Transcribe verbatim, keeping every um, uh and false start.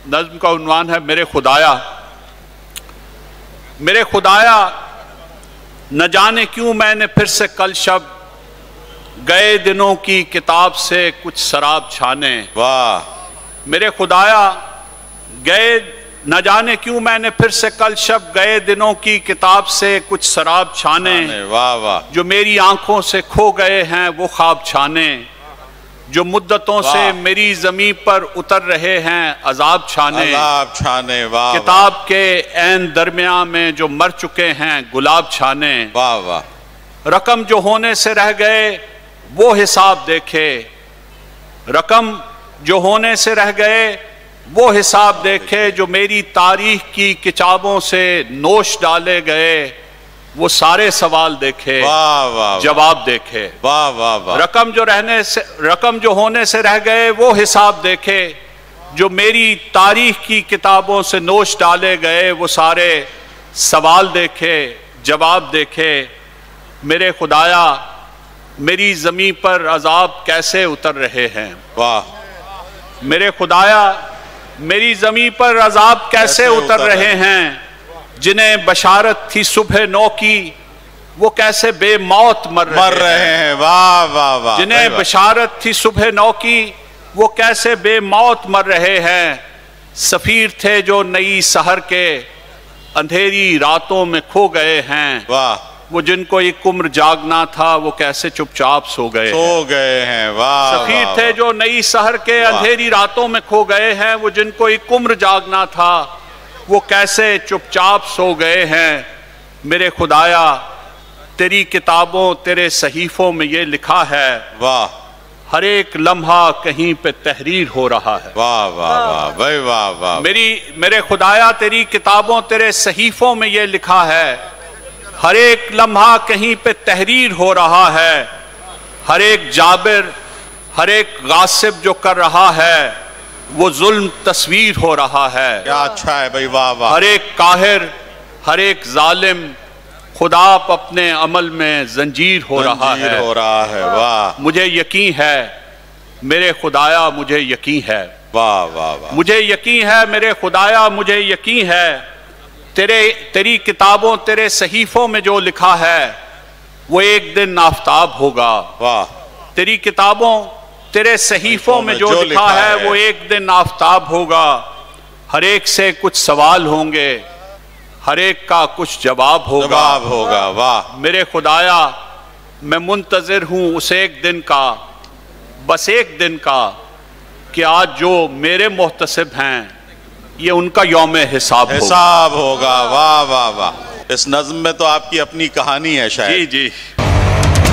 نظم کا عنوان ہے میرے خدایا۔ میرے خدایا نہ جانے کیوں میں نے پھر سے کل شب گئے دنوں کی کتاب سے کچھ سراب چھانے۔ واہ میرے خدایا گئے نہ جانے کیوں میں نے پھر سے کل شب گئے دنوں کی کتاب سے کچھ سراب چھانے۔ واہ واہ جو میری آنکھوں سے کھو گئے ہیں وہ خواب چھانے، جو مدتوں سے میری زمین پر اتر رہے ہیں عذاب چھانے۔ عذاب چھانے واہ کتاب کے عین درمیان میں جو مر چکے ہیں گلاب چھانے۔ واہ واہ رقم جو ہونے سے رہ گئے وہ حساب دیکھے، رقم جو ہونے سے رہ گئے وہ حساب دیکھے، جو میری تاریخ کی کتابوں سے نوش ڈالے گئے وہ سارے سوال دیکھے، واہ واہ جواب دیکھے۔ واہ واہ واہ رقم جو رہنے سے رقم جو ہونے سے رہ گئے وہ حساب دیکھے، جو میری تاریخ کی کتابوں سے نوش ڈالے گئے وہ سارے سوال دیکھے، جواب دیکھے۔ میرے خدایا میری زمین پر عذاب کیسے اتر رہے ہیں۔ واہ میرے خدایا میری زمین پر عذاب کیسے اتر رہے ہیں، جنہیں بشارت تھی صبح نو کی وہ کیسے بے موت مر مر رہے ہیں۔ واہ واہ واہ جنہیں بشارت تھی صبح نو کی وہ کیسے بے موت مر رہے ہیں۔ سفیر تھے جو نئی سحر کے اندھیری راتوں میں کھو گئے ہیں، واہ وہ جن کو ایک عمر جاگنا تھا وہ کیسے چپ چاپ سو گئے سو گئے ہیں۔ واہ سفیر تھے جو نئی سحر کے اندھیری راتوں میں کھو گئے ہیں، وہ جن کو ایک عمر جاگنا تھا وہ کیسے چپ چاپ سو گئے ہیں۔ میرے خدایا تیری کتابوں تیرے صحیفوں میں یہ لکھا ہے، واہ ہر ایک لمحہ کہیں پہ تحریر ہو رہا ہے۔ واہ واہ واہ بھائی واہ واہ میری میرے خدایا تیری کتابوں تیرے صحیفوں میں یہ لکھا ہے، ہر ایک لمحہ کہیں پہ تحریر ہو رہا ہے۔ ہر ایک جابر ہر ایک غاصب جو کر رہا ہے وہ ظلم تصویر ہو رہا ہے۔ کیا اچھا ہے بھائی واہ واہ ہر ایک قاہر ہر ایک ظالم خدا اپنے عمل میں زنجیر ہو رہا زنجیر ہے۔ ہو رہا ہے۔ واہ مجھے یقین ہے میرے خدایا مجھے یقین ہے، واہ واہ واہ مجھے یقین ہے میرے خدایا مجھے یقین ہے، تیرے تیری کتابوں تیرے صحیفوں میں جو لکھا ہے وہ ایک دن آفتاب ہوگا۔ واہ تیری کتابوں تیرے صحیفوں میں جو لکھا ہے وہ ایک دن آفتاب ہوگا۔ ہر ایک سے کچھ سوال ہوں گے، ہر ایک کا کچھ جواب ہوگا۔ جواب ہوگا۔ واہ میرے خدایا میں منتظر ہوں اس ایک دن کا، بس ایک دن کا، کہ آج جو میرے محتسب ہیں یہ ان کا یوم حساب ہوگا۔ حساب ہوگا۔ واہ واہ واہ اس نظم میں تو آپ کی اپنی کہانی ہے شاید۔ جی جی